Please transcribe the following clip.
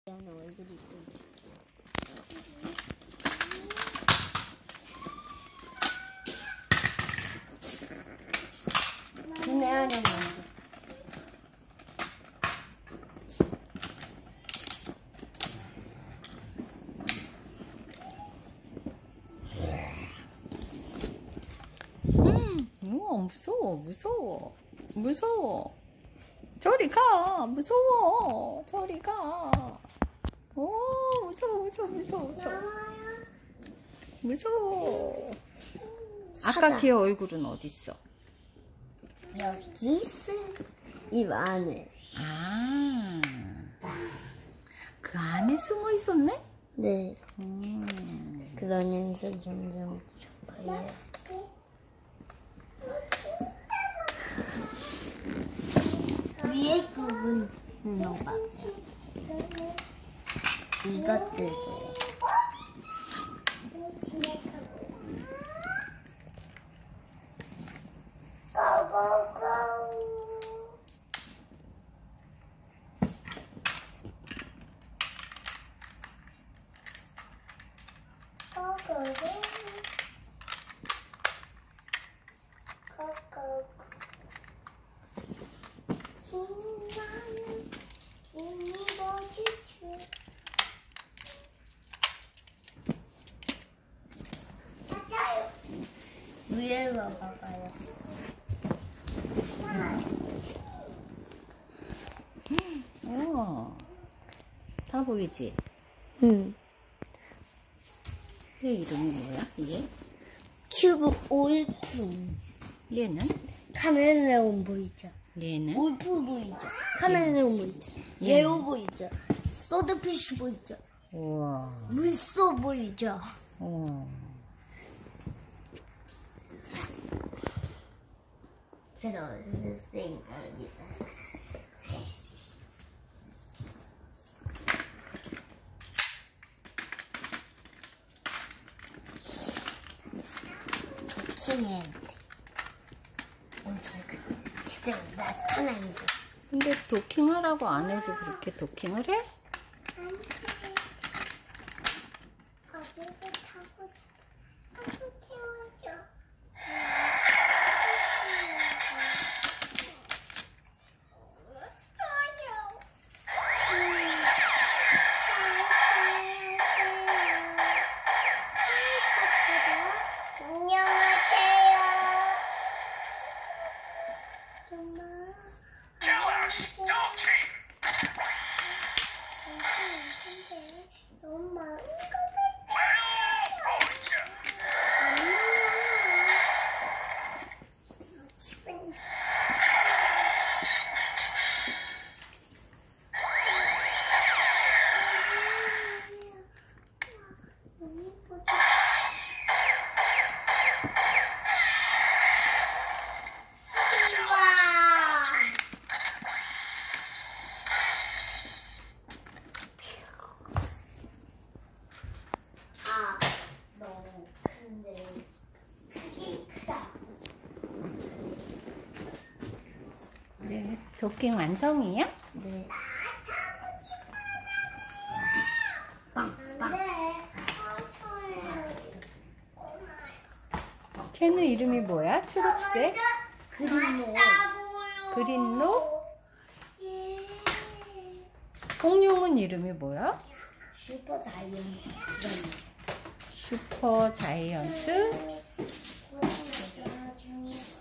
얼굴이 있어. 눈에 하려고 만들었어. 무서워, 무서워, 무서워. 저리 가, 무서워. 저리 가. 오, 무서워, 무서워, 무서워, 무서워. 무서워. 아까 걔 얼굴은 어디 있어? 여기 있어. 입 안에. 아, 그 안에 숨어 있었네? 네. 그러면서 점점 좁아요. 위에 부분 넣어봐요. 이것들. 위에 봐봐요. 다 보이지? 응. 얘 이름이 뭐야? 얘? 큐브 올프. 얘는? 카멜레온 보이죠? 얘는? 올프 보이죠? 카멜레온 보이죠? 레오 보이죠? 소드피쉬 보이죠? 우와. 물소 보이죠? 제가 생각입니다. 도킹해야 돼. 엄청 이제 나타나는 거. 근데 도킹하라고 안 해도 그렇게 도킹을 해? 가족을 타고 가족 태워줘. 네. 도킹 완성이야? 네. 걔는 이름이 뭐야? 초록색? 그림노. 그린노? 공룡은 이름이 뭐야? 슈퍼 자이언트. 슈퍼 자이언트?